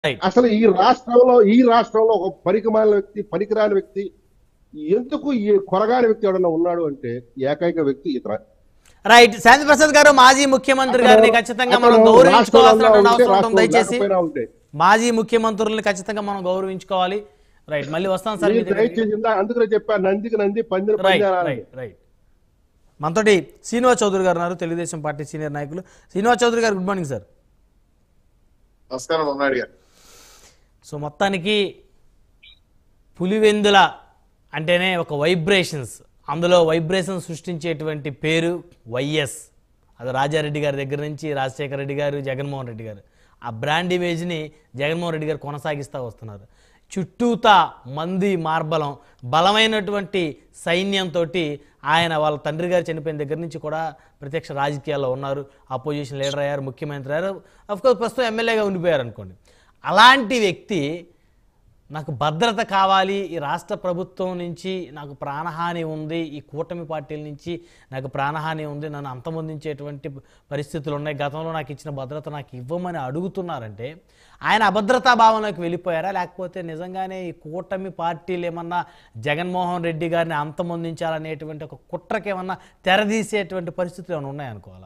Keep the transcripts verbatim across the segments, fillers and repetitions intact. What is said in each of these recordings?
Right. అసలు ఈ రాష్ట్రంలో ఈ రాష్ట్రంలో ఒక పనికిమాలిన వ్యక్తి, పనికిరాని వ్యక్తి, ఎందుకు ఈ కొరగాని వ్యక్తి ఎవడన్నా ఉన్నాడు అంటే ఏకైక వ్యక్తి ఇతర. రైట్. శాంతి ప్రసాద్ గారు, మాజీ ముఖ్యమంత్రి గారిని ఖచ్చితంగా మనం గౌరవించుకోవాల్సిన అవసరం ఉంటుంది. దయచేసి మాజీ ముఖ్యమంత్రుల్ని ఖచ్చితంగా మనం గౌరవించుకోవాలి. రైట్, మళ్ళీ వస్తాం సార్. అందుకనే చెప్పాను, నందికి నంది పందిరి రైట్ రైట్ రైట్. మనతోటి శ్రీనివాస్ చౌదరి గారు ఉన్నారు, తెలుగుదేశం పార్టీ సీనియర్ నాయకులు. శ్రీనివాస్ చౌదరి గారు, గుడ్ మార్నింగ్ సార్. నమస్కారం అన్నాడు గారు. సో మొత్తానికి పులివెందుల అంటేనే ఒక వైబ్రేషన్స్, అందులో వైబ్రేషన్ సృష్టించేటువంటి పేరు వైఎస్. అది రాజారెడ్డి గారి దగ్గర నుంచి రాజశేఖర రెడ్డి గారు, జగన్మోహన్ రెడ్డి గారు, ఆ బ్రాండ్ ఇమేజ్ని జగన్మోహన్ రెడ్డి గారు కొనసాగిస్తూ వస్తున్నారు. చుట్టూతా మంది మార్బలం, బలమైనటువంటి సైన్యంతో ఆయన వాళ్ళ తండ్రి గారు చనిపోయిన దగ్గర నుంచి కూడా ప్రత్యక్ష రాజకీయాల్లో ఉన్నారు. అపోజిషన్ లీడర్ అయ్యారు, ముఖ్యమంత్రి అయ్యారు, అఫ్కోర్స్ ప్రస్తుతం ఎమ్మెల్యేగా ఉండిపోయారు అనుకోండి. అలాంటి వ్యక్తి నాకు భద్రత కావాలి, ఈ రాష్ట్ర ప్రభుత్వం నుంచి నాకు ప్రాణహాని ఉంది, ఈ కూటమి పార్టీల నుంచి నాకు ప్రాణహాని ఉంది, నన్ను అంతమొందించేటువంటి పరిస్థితులు ఉన్నాయి, గతంలో నాకు ఇచ్చిన భద్రత నాకు ఇవ్వమని అడుగుతున్నారంటే ఆయన అభద్రతా భావనలోకి వెళ్ళిపోయారా, లేకపోతే నిజంగానే ఈ కూటమి పార్టీలు ఏమన్నా జగన్మోహన్ రెడ్డి గారిని అంతమొందించాలనేటువంటి ఒక కుట్రకి ఏమన్నా తెరదీసేటువంటి పరిస్థితులు ఏమైనా ఉన్నాయనుకోవాలా?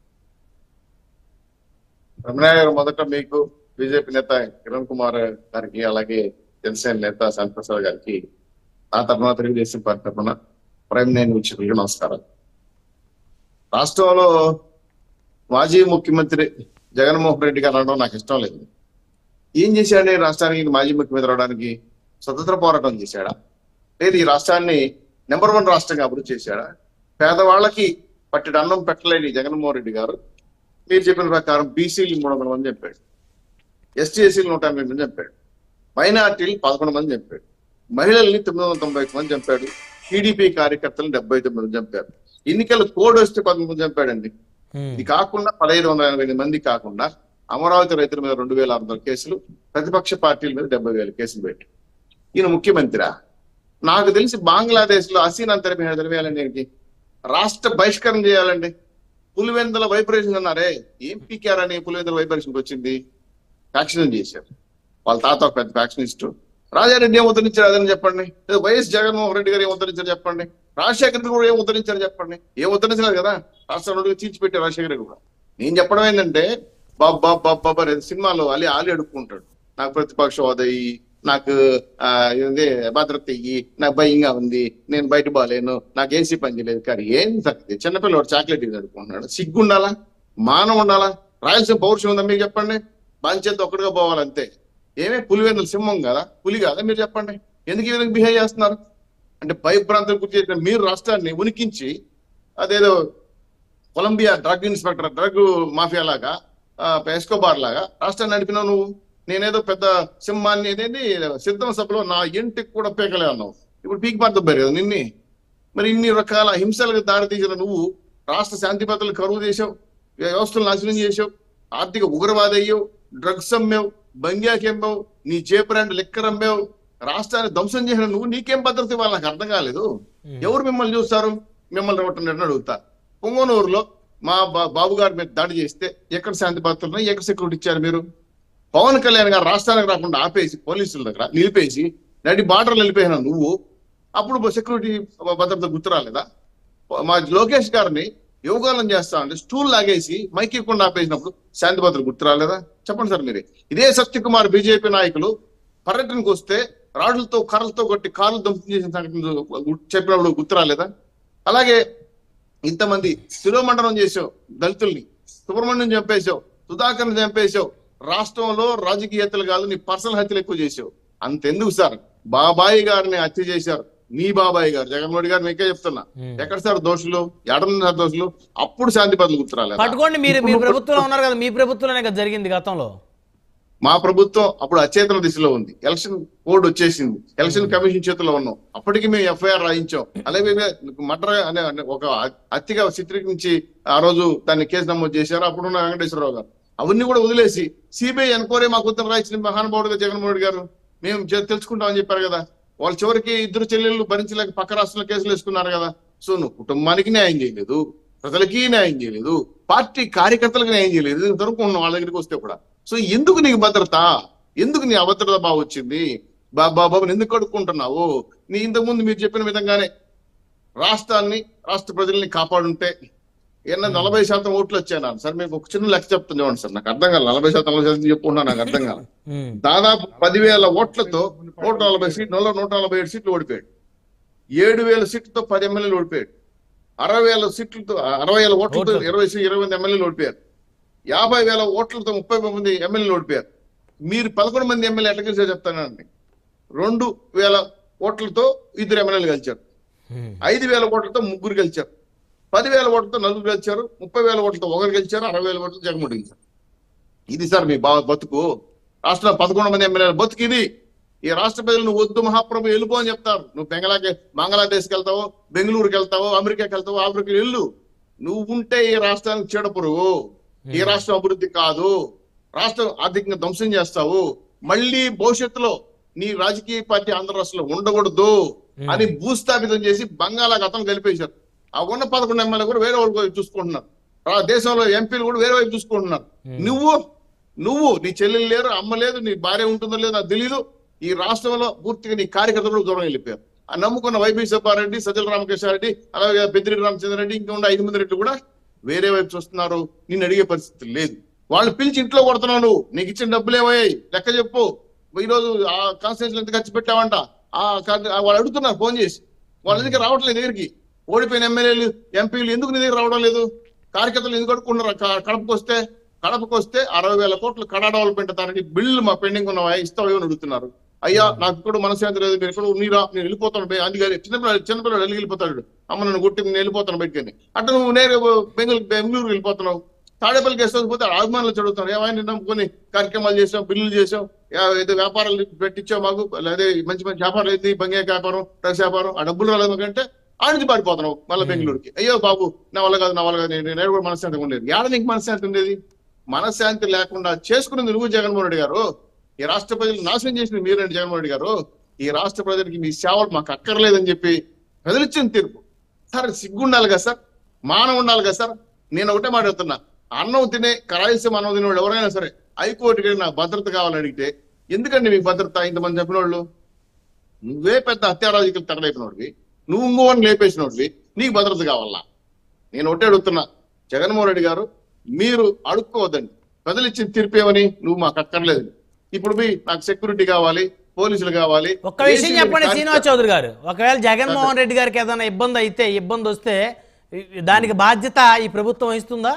రమణయ్య గారు, మొదట మీకు బీజేపీ నేత కిరణ్ కుమార్ గారికి, అలాగే జనసేన నేత శాంతి ప్రసాద్ గారికి ఆ తరఫున తెలుగుదేశం పార్టీ తరఫున ప్రైమ్ నైన్ వీక్షకులకు నమస్కారం. రాష్ట్రంలో మాజీ ముఖ్యమంత్రి జగన్మోహన్ రెడ్డి గారు అనడం నాకు ఇష్టం లేదు. ఏం చేశాడని రాష్ట్రానికి మాజీ ముఖ్యమంత్రి అవడానికి? స్వతంత్ర పోరాటం చేశాడా, లేదు ఈ రాష్ట్రాన్ని నెంబర్ వన్ రాష్ట్రంగా అభివృద్ధి చేశాడా? పేదవాళ్ళకి పట్టెడు అన్నం పెట్టలేని జగన్మోహన్ రెడ్డి గారు మీరు చెప్పిన ప్రకారం బీసీలు మూడు వందల మంది చెప్పాడు, ఎస్టీ ఎస్సీలు నూట ఎనభై మంది చెప్పాడు, మైనార్టీలు పదకొండు మంది చెప్పాడు, మహిళల్ని తొమ్మిది వందల తొంభై మంది చంపాడు, టీడీపీ కార్యకర్తలను డెబ్బై తొమ్మిది మంది చంపారు. ఎన్నికల కోడ్ వస్తే పదకొండు మంది చంపాడండి. ఇది కాకుండా పదహైదు వందల ఎనభై ఎనిమిది మంది కాకుండా అమరావతి రైతుల మీద రెండు వేల ఆరు వందల కేసులు, ప్రతిపక్ష పార్టీల మీద డెబ్బై వేల కేసులు పెట్టి ఈయన ముఖ్యమంత్రి. నాకు తెలిసి బంగ్లాదేశ్ లో హసీనా తరఫు తరివేయాలండి, రాష్ట్ర బహిష్కరణ చేయాలండి. పులివెందుల వైబ్రేషన్ అన్నారే, ఏం పీకారని పులివెందుల వైబ్రేషన్కి వచ్చింది? ఫ్యాక్షన్ చేశారు. వాళ్ళ తాత ఒక పెద్ద ఫ్యాక్షనిస్ట్. రాజారెడ్డి ఏం ఉద్ధరించారు అదని చెప్పండి, వైఎస్ జగన్మోహన్ రెడ్డి గారు ఏం ఉద్ధరించారు చెప్పండి, రాజశేఖర రెడ్డి కూడా ఏం ఉద్ధరించారు చెప్పండి. ఏం ఉద్ధరించలేదు కదా, రాష్ట్ర నుండి చీల్చిపెట్టారు రాజశేఖర రెడ్డి కూడా. నేను చెప్పడం ఏంటంటే, బాబు బాబు బాబు బాబు అనేది సినిమాలో అలీ ఆలి అడుక్కుంటాడు, నాకు ప్రతిపక్ష హోదా ఇయ్యి, నాకు ఆ ఇది భద్రత ఇయ్యి, నాకు భయంగా ఉంది, నేను బయట బాలేను, నాకు ఏసీ పని చేయలేదు. కానీ ఏం తగ్గింది, చిన్నపిల్లవాడు చాక్లెట్ ఇది అడుక్కుంటున్నాడు. సిగ్గు ఉండాలా, మానం ఉండాలా, రాయలసీమ పౌరుషం ఉందా మీకు చెప్పండి? బాంచేత ఒక్కడిగా పోవాలంతే. ఏమే పులివెందుల సింహం కదా, పులి కదా మీరు చెప్పండి? ఎందుకు ఈ విధంగా బిహేవ్ చేస్తున్నారు అంటే భయభ్రాంతులు గుర్తు చేసిన మీరు రాష్ట్రాన్ని ఉనికించి అదేదో Colombia drug inspector, drug mafia లాగా, ఎస్కోబార్ లాగా రాష్ట్రాన్ని నడిపినావు నువ్వు. నేనేదో పెద్ద సింహాన్ని అనేది సిద్ధం సభలో నా ఇంటికి కూడా పీకలే అన్నావు, ఇప్పుడు పీక్ పడుతుంది కదా నిన్ని. మరి ఇన్ని రకాల హింసలకు దారి తీసిన నువ్వు రాష్ట్ర శాంతి భద్రతలు కరువు చేసావు, వ్యవస్థలు నాశనం చేసావు, ఆర్థిక ఉగ్రవాద అయ్యావు, డ్రగ్స్ అమ్మావు, బంగ్యాకి అమ్మావు, నీ జే బ్రాండ్ లెక్కర్ అమ్మావు, రాష్ట్రాన్ని ధ్వంసం చేసిన నువ్వు నీకేం భద్రత ఇవ్వాలి నాకు అర్థం కాలేదు. ఎవరు మిమ్మల్ని చూస్తారు? మిమ్మల్ని ఒకటి అడుగుతా, పొంగనూరులో మా బాబు గారి మీద దాడి చేస్తే ఎక్కడ శాంతి భద్రతలు, ఎక్కడ సెక్యూరిటీ ఇచ్చారు మీరు? పవన్ కళ్యాణ్ గారు రాష్ట్రానికి రాకుండా ఆపేసి పోలీసుల దగ్గర నిలిపేసి నడి బార్డర్లు వెళ్ళిపోయినా నువ్వు, అప్పుడు సెక్యూరిటీ భద్రత గుర్తు రాలేదా? మా లోకేష్ గారిని యోగాలను చేస్తా అంటే స్టూల్ లాగేసి మైక్ ఇవ్వకుండా ఆపేసినప్పుడు శాంతి భద్రత గుర్తు రాలేదా? చెప్పండి సార్ మీరే. ఇదే సత్యకుమార్ బీజేపీ నాయకులు పర్యటనకు వస్తే రాడ్లతో కర్రలతో కొట్టి కార్లు ధ్వంసం చేసిన సంఘటన చెప్పినప్పుడు గుర్తు రాలేదా? అలాగే ఇంతమంది శిరోమండనం చేసావు, దళితుల్ని సుబ్రహ్మణ్యం చంపేశావు, సుధాకర్ని చంపేశావు, రాష్ట్రంలో రాజకీయతలు కాదు నీ పర్సనల్ హత్యలు ఎక్కువ చేసావు. అంతెందుకు సార్, బాబాయి గారిని హత్య చేశారు, మీ బాబాయ్ గారు జగన్మోహన్ రెడ్డి గారు. మీకే చెప్తున్నా, ఎక్కడ సార్ దోషులు, ఎక్కడ దోషులు? అప్పుడు శాంతి భద్రతలు గుర్తురాలేదు. పట్టుకోండి, మీరు మీ ప్రభుత్వంలో ఉన్నారు కదా, మీ ప్రభుత్వంలోనే కదా జరిగింది గతంలో. మా ప్రభుత్వం అప్పుడు అచేతన దిశలో ఉంది, ఎలక్షన్ కోడ్ వచ్చేసింది, ఎలక్షన్ కమిషన్ చేతిలో ఉన్నాం, అప్పటికి మేము ఎఫ్ఐఆర్ రాయించాం. అలాగే మర్డర్ అనే ఒక హత్యగా చిత్రీకరించి ఆ రోజు దాన్ని కేసు నమోదు చేశారు అప్పుడున్న వెంకటేశ్వరరావు గారు. అవన్నీ కూడా వదిలేసి సిబిఐ ఎన్క్వైరీ మాకు ఉత్తరం రాయించిన మహానుభావుడుగా జగన్మోహన్ రెడ్డి గారు. మేము తెలుసుకుంటామని చెప్పారు కదా. వాళ్ళ చివరికి ఇద్దరు చెల్లెళ్ళు భరించలేక పక్క రాష్ట్రంలో కేసులు వేసుకున్నారు కదా. సో నువ్వు కుటుంబానికి న్యాయం చేయలేదు, ప్రజలకి న్యాయం చేయలేదు, పార్టీ కార్యకర్తలకు న్యాయం చేయలేదు, ఇంతవరకు ఉన్న వాళ్ళ దగ్గరికి వస్తే కూడా. సో ఎందుకు నీకు భద్రత? ఎందుకు నీ అభద్రత భావం వచ్చింది? బాబా బాబుని ఎందుకు కడుక్కుంటున్నావు? నీ ఇంతకుముందు మీరు చెప్పిన విధంగానే రాష్ట్రాన్ని రాష్ట్ర ప్రజల్ని కాపాడుంటే ఏమన్నా నలభై శాతం ఓట్లు వచ్చాను సార్. మీకు ఒక చిన్న లెక్క చెప్తుంది చూడండి సార్, నాకు అర్థం కాదు. నలభై శాతం నలభై శాతం చెప్పుకున్నా నాకు అర్థం కాదు. దాదాపు పదివేల ఓట్లతో నూట నలభై సీట్లు నూట నలభై ఏడు సీట్లు ఓడిపోయాడు. ఏడు వేల సీట్లతో పది ఎమ్మెల్యేలు ఓడిపోయాడు. అరవై వేల సీట్లతో అరవై వేల ఓట్లతో ఇరవై ఇరవై మంది ఎమ్మెల్యేలు ఓడిపోయారు. యాభై వేల ఓట్లతో ముప్పై మంది ఎమ్మెల్యేలు ఓడిపోయారు. మీరు పదకొండు మంది ఎమ్మెల్యే ఎట్లా గెలిచారు చెప్తానండి. రెండు వేల ఓట్లతో ఇద్దరు ఎమ్మెల్యేలు గెలిచారు. ఐదు వేల ఓట్లతో ముగ్గురు గెలిచారు. పదివేల ఓట్లతో నలుగురు గెలిచారు. ముప్పై వేల ఓట్లతో ఒకరు గెలిచారు. అరవై వేల ఓట్లతో జగన్మోహన్ గెలిచారు. ఇది సార్ మీ బా బతుకు. రాష్ట్రంలో పదకొండు మంది ఎమ్మెల్యేల బతుకు ఇది. ఈ రాష్ట్ర ప్రజలు నువ్వు వద్దు మహాప్రభు వెళ్ళిపో అని చెప్తారు. నువ్వు బెంగళాకి బంగ్లాదేశ్కి వెళ్తావో, బెంగళూరుకి వెళ్తావో, అమెరికాకి వెళ్తావో, ఆఫ్రికాకి వెళ్ళు. నువ్వు ఉంటే ఈ రాష్ట్రానికి చీడపురుగు. ఈ రాష్ట్రం అభివృద్ధి కాదు. రాష్ట్రం ఆర్థికంగా ధ్వంసం చేస్తావు. మళ్ళీ భవిష్యత్తులో నీ రాజకీయ పార్టీ ఆంధ్ర రాష్ట్రంలో ఉండకూడదు అని భూస్థాపితం చేసి బంగాళాఖాతం కలిపేశారు. ఆ ఉన్న పదకొండు ఎమ్మెల్యే కూడా వేరే వైపు చూసుకుంటున్నారు. దేశంలో ఎంపీలు కూడా వేరే వైపు చూసుకుంటున్నారు. నువ్వు నువ్వు నీ చెల్లెలు లేరు, అమ్మ లేదు, నీ భార్య ఉంటుందో లేదో నాకు తెలీదు. ఈ రాష్ట్రంలో పూర్తిగా నీ కార్యకర్తలు దూరం వెళ్ళిపోయారు. ఆ నమ్ముకున్న వైబీ సుబ్బారెడ్డి, సజ్జల రామకృష్ణారెడ్డి, అలాగే పెద్దిరెడ్డి రామచంద్రారెడ్డి, ఇంకా ఉన్న ఐదు మంది రెడ్డి కూడా వేరే వైపు చూస్తున్నారు. నిన్ను అడిగే పరిస్థితి లేదు. వాళ్ళు పిలిచి ఇంట్లో కొడుతున్నావు. నువ్వు నీకు ఇచ్చిన డబ్బులు ఏమయ్యాయి లెక్క చెప్పు. ఈ రోజు ఆ కాన్స్టిట్యూన్సీలో ఎంత ఖర్చు పెట్టావంట ఆ వాళ్ళు అడుగుతున్నారు ఫోన్ చేసి. వాళ్ళ దగ్గర రావట్లేదు దగ్గరికి. ఓడిపోయిన ఎమ్మెల్యేలు ఎంపీలు ఎందుకు నీ దగ్గర రావడం లేదు? కార్యకర్తలు ఎందుకు అడుక్కున్నారు? కడపకు వస్తే కడపకు వస్తే అరవై వేల కోట్లు కడా డెవలప్మెంట్ దానికి బిల్లు మా పెండింగ్ ఉన్నవా ఇస్తావు అని అడుగుతున్నారు. అయ్యా నాకు కూడా మనశ్శాంతి లేదు, మీరు కూడా నీరా నేను వెళ్ళిపోతాను. అందుకని చిన్నపిల్లలు చిన్నపిల్లలు వెళ్ళి వెళ్ళిపోతాడు. అమ్మ నన్ను కొట్టి నేను వెళ్ళిపోతాను బయటకని. అట్లా నువ్వు నేరు బెంగళూరు బెంగళూరు వెళ్ళిపోతున్నావు. తాడేపల్లికి వేసుకోకపోతే అభిమానులు చదువుతున్నారు. ఏమైనా నమ్ముకొని కార్యక్రమాలు చేసాం, బిల్లులు చేసాం, ఏదో వ్యాపారాలు పెట్టించావు మాకు, అదే మంచి మంచి వ్యాపారాలు అయితే బంగాయ వ్యాపారం, డ్రగ్స్ వ్యాపారం, ఆ డబ్బులు రాలేదు కంటే ఆడికి పారిపోతున్నావు మళ్ళీ బెంగళూరుకి. అయ్యో బాబు నా వల్ల కాదు నా వల్ల కాదు నేను కూడా మనశ్శాంతి ఉండేది. ఏడ నీకు మనశ్శాంతి ఉండేది? మనశ్శాంతి లేకుండా చేసుకున్నది నువ్వు జగన్మోహన్ రెడ్డి గారు. ఈ రాష్ట్ర ప్రజలు నాశనం చేసిన మీరండి జగన్మోహన్ రెడ్డి గారు. ఈ రాష్ట్ర ప్రజలకి మీ సేవలు మాకు అక్కర్లేదని చెప్పి ప్రజలిచ్చిన తీర్పు. సార్ సిగ్గుండాలి కదా సార్, మానం ఉండాలి కదా సార్. నేను ఒకటే మాట్లాడుతున్నా, అన్నం తినే కరాయిసం అన్నం తినేవాళ్ళు ఎవరైనా సరే హైకోర్టుకి నాకు భద్రత కావాలని అడిగితే ఎందుకండి మీకు భద్రత? ఇంతమంది చెప్పిన వాళ్ళు నువ్వే పెద్ద హత్యారాజకీయాలు తగలైపోయినోడివి, నువ్వు ఇంకోని లేపేసినోడివి, నీకు భద్రత కావాలా? నేను ఒకటే అడుగుతున్నా జగన్మోహన్ రెడ్డి గారు, మీరు అడుక్కోవద్దండి. ప్రజలు ఇచ్చిన తీర్పు ఏమని నువ్వు మాకు అక్కర్లేదు. ఇప్పుడు మీ నాకు సెక్యూరిటీ కావాలి, పోలీసులు కావాలి. ఒక్క విషయం చెప్పండి శ్రీనివాస్ చౌదరి గారు, ఒకవేళ జగన్మోహన్ రెడ్డి గారికి ఏదైనా ఇబ్బంది అయితే ఇబ్బంది వస్తే దానికి బాధ్యత ఈ ప్రభుత్వం వహిస్తుందా?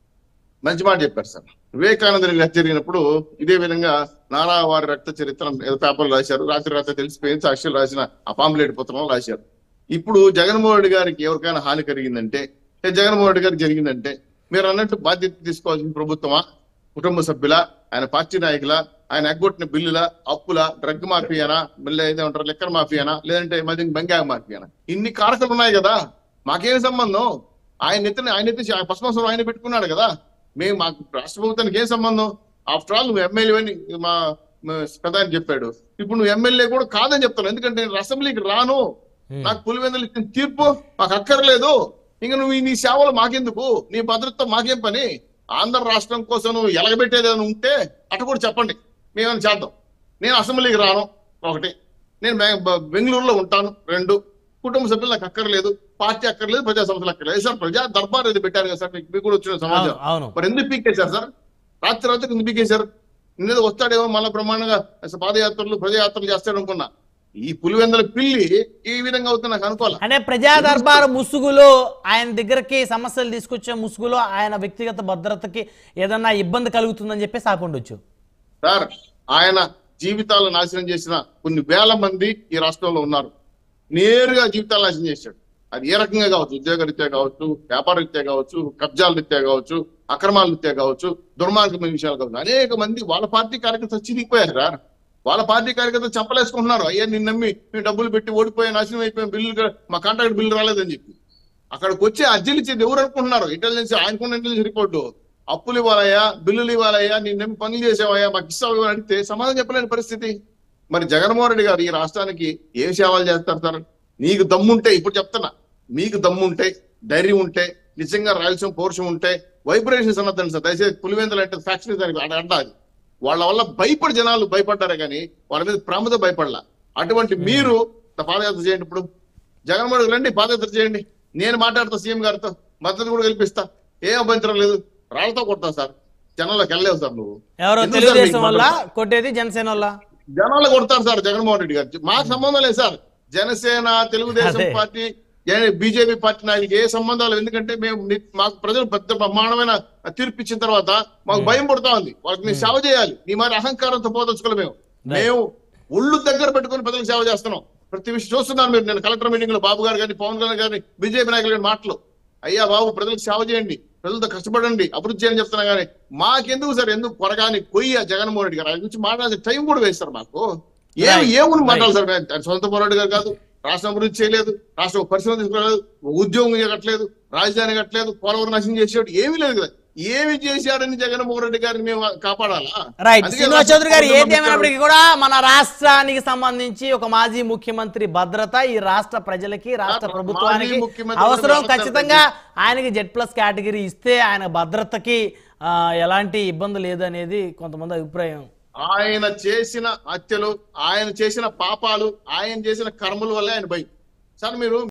మంచి మాట చెప్పారు సార్. వివేకానంద గారు జరిగినప్పుడు ఇదే విధంగా నారా వారి రక్త చరిత్ర ఏదో పేపర్లు రాశారు. రాత్రి రాత్రి తెలిసిపోయింది, సాక్షులు రాసిన ఆ పాంప్లెట్ పుస్తకంలో రాశారు. ఇప్పుడు జగన్మోహన్ రెడ్డి గారికి ఎవరికైనా హాని కలిగిందంటే, జగన్మోహన్ రెడ్డి గారికి జరిగిందంటే మీరు అన్నట్టు బాధ్యత తీసుకోవాల్సిన ప్రభుత్వమా, కుటుంబ సభ్యుల, ఆయన పార్టీ నాయకుల, ఆయన ఎగ్గొట్టిన బిల్లుల, అప్పుల, డ్రగ్ మాఫియానా, మళ్ళీ ఏదేమంటారు లెక్కర్ మాఫియానా, లేదంటే మళ్ళీ బంగాగ మాఫియానా? ఇన్ని కారకులు ఉన్నాయి కదా, మాకేం సంబంధం? ఆయన ఎత్తున ఆయన ఎత్తి పశ్చిమోత్సవం ఆయన పెట్టుకున్నాడు కదా, మేము మాకు రాష్ట్ర ప్రభుత్వానికి ఏం సంబంధం? ఆఫ్టర్ ఆల్ నువ్వు ఎమ్మెల్యే అని మా ప్రధాని చెప్పాడు. ఇప్పుడు నువ్వు ఎమ్మెల్యే కూడా కాదని చెప్తాను. ఎందుకంటే నేను అసెంబ్లీకి రాను, నాకు పులివెందులు ఇచ్చిన తీర్పు మాకు అక్కర్లేదు, ఇంకా నువ్వు నీ సేవలు మాకెందుకు, నీ భద్రత మాకేం పని? ఆంధ్ర రాష్ట్రం కోసం నువ్వు ఎలగబెట్టేది ఏమైనా ఉంటే అటు కూడా చెప్పండి, మేమైనా చేద్దాం. నేను అసెంబ్లీకి రాను ఒకటి, నేను బెంగళూరులో ఉంటాను రెండు, కుటుంబ సభ్యులు నాకు అక్కర్లేదు, పార్టీ అక్కర్లేదు, ప్రజా సంస్థలు అక్కర్లేదు. సార్ ప్రజా దర్బార్ ఏది పెట్టారు కదా సార్, మీకు కూడా వచ్చిన సమాచారం. మరి ఎందుకు పీకేశారు సార్? రాత్రి రాత్రికి ఎందుకు పీకేశారు? నిన్న వస్తాడేమో మళ్ళీ బ్రహ్మాండంగా పాదయాత్రలు ప్రజాయాత్రలు చేస్తాడు అనుకున్నా. ఈ పులివెందుల పిల్లి ఈ విధంగా అవుతుంది నాకు అనుకోవాలి. అంటే ప్రజా దర్బార్ ముసుగులో ఆయన దగ్గరకి సమస్యలు తీసుకొచ్చే ముసుగులో ఆయన వ్యక్తిగత భద్రతకి ఏదన్నా ఇబ్బంది కలుగుతుందని చెప్పేసి ఆకుండొచ్చు సార్. ఆయన జీవితాలను నాశనం చేసిన కొన్ని వేల మంది ఈ రాష్ట్రంలో ఉన్నారు. నేరుగా జీవితాలు నాశనం చేశాడు. అది ఏ రకంగా కావచ్చు, ఉద్యోగ రీత్యా కావచ్చు, వ్యాపార రీత్యా కావచ్చు, కబ్జాల రీత్యా కావచ్చు, అక్రమాల రీత్యా కావచ్చు, దుర్మార్గమైన విషయాలు కావచ్చు. అనేక మంది వాళ్ళ పార్టీ కార్యకర్తలు చిరిగిపోయారు సార్. వాళ్ళ పార్టీ కార్యకర్తలు చంపలేసుకుంటున్నారు. అయ్యా నిన్న నమ్మి మేము డబ్బులు పెట్టి ఓడిపోయి నాశనం అయిపోయాం, బిల్లు మా కాంట్రాక్ట్ బిల్లు రాలేదని చెప్పి అక్కడికి వచ్చి అర్జీలు ఇచ్చేది ఎవరు అనుకుంటున్నారు? ఇంటెలిజెన్స్, ఆయనకున్న ఇంటెలిజెన్స్ రిపోర్టు. అప్పులు ఇవ్వాలయ్యా, బిల్లులు ఇవ్వాలయ్యా, నేను నమ్మి పనులు చేసావయ్యా, మాకు ఇస్తావు అని అడిగితే సమాధానం చెప్పలేని పరిస్థితి. మరి జగన్మోహన్ రెడ్డి గారు ఈ రాష్ట్రానికి ఏం సేవలు చేస్తారు సార్? నీకు దమ్ముంటే, ఇప్పుడు చెప్తున్నా, మీకు దమ్ముంటే, ధైర్యం ఉంటే, నిజంగా రాయలసీమ పౌరుషం ఉంటే వైబ్రేషన్స్ అన్నదండి సార్. దయచేసి పులివెందులు అంటే ఫ్యాక్షన్ దానికి అడ్డ అది వాళ్ళ వల్ల భయపడి జనాలు భయపడ్డారే కానీ వాళ్ళ మీద ప్రేమతో భయపడలా. అటువంటి మీరు పాదయాత్ర చేయండి. ఇప్పుడు జగన్మోహన్ రెడ్డి రండి, పాదయాత్ర చేయండి. నేను మాట్లాడతా సీఎం గారితో, మద్దతు కూడా కల్పిస్తా, ఏం అభ్యంతరం లేదు. రాళ్లతో కొడతా సార్, జనంలోకి వెళ్ళలేవు సార్. నువ్వు ఎవరో తెలుగుదేశం వల్ల కొట్టేది జనసేన వల్ల, జనాలు కొడతారు సార్ జగన్మోహన్ రెడ్డి గారు. మాకు సంబంధం లేదు sir. Janasena, Telugu Desam party, BJP party నాయకులకి ఏ సంబంధాలు. ఎందుకంటే మేము మాకు ప్రజలు పెద్ద బ్రహ్మాండమైన తీర్పు ఇచ్చిన తర్వాత మాకు భయం పడుతా ఉంది. వాళ్ళకి మేము సేవ చేయాలి. నీ మరి అహంకారంతో పోదలుచుకోలే. మేము మేము ఒళ్ళు దగ్గర పెట్టుకుని ప్రజలకు సేవ చేస్తున్నాం. ప్రతి విషయం చూస్తున్నాను మీరు. నేను కలెక్టర్ మీటింగ్ లో బాబు గారు కానీ, పవన్ కళ్యాణ్ గారిని, బీజేపీ నాయకులు గారి మాటలు, అయ్యా బాబు ప్రజలకు సేవ చేయండి, ప్రజలతో కష్టపడండి, అభివృద్ధి చేయని చెప్తున్నా కానీ మాకెందుకు సార్, ఎందుకు కొరగాని కొయ్య జగన్మోహన్ రెడ్డి గారు ఆయన గురించి మాట్లాడే టైం కూడా వేస్తారు మాకు. ఏమి ఏముని మాట్లాడాలి సార్? సొంత పోరాడు గారు కాదు, రాష్ట్రం అభివృద్ధి చేయలేదు, రాష్ట్రం పరిశ్రమ తీసుకోలేదు, ఉద్యోగం కట్టలేదు, రాజధాని కట్టలేదు, పోలవరం నాశనం చేసేవాడు ఏమీ లేదు కదా. ఏమి చేశాడని జగన్మోహన్ రెడ్డి గారిని మేము కాపాడాలా? రైట్. శ్రీనివాస్ చౌదరి గారు, ఏది ఏమైనప్పటికీ కూడా మన రాష్ట్రానికి సంబంధించి ఒక మాజీ ముఖ్యమంత్రి భద్రత ఈ రాష్ట్ర ప్రజలకి, రాష్ట్ర ప్రభుత్వానికి అవసరం. ఖచ్చితంగా ఆయనకి జెడ్ ప్లస్ కేటగిరీ ఇస్తే ఆయన భద్రతకి ఎలాంటి ఇబ్బంది లేదు అనేది కొంతమంది అభిప్రాయం. ఆయన చేసిన హత్యలు, ఆయన చేసిన పాపాలు, ఆయన చేసిన కర్మల వల్లే ఆయన భయం సార్. మీరు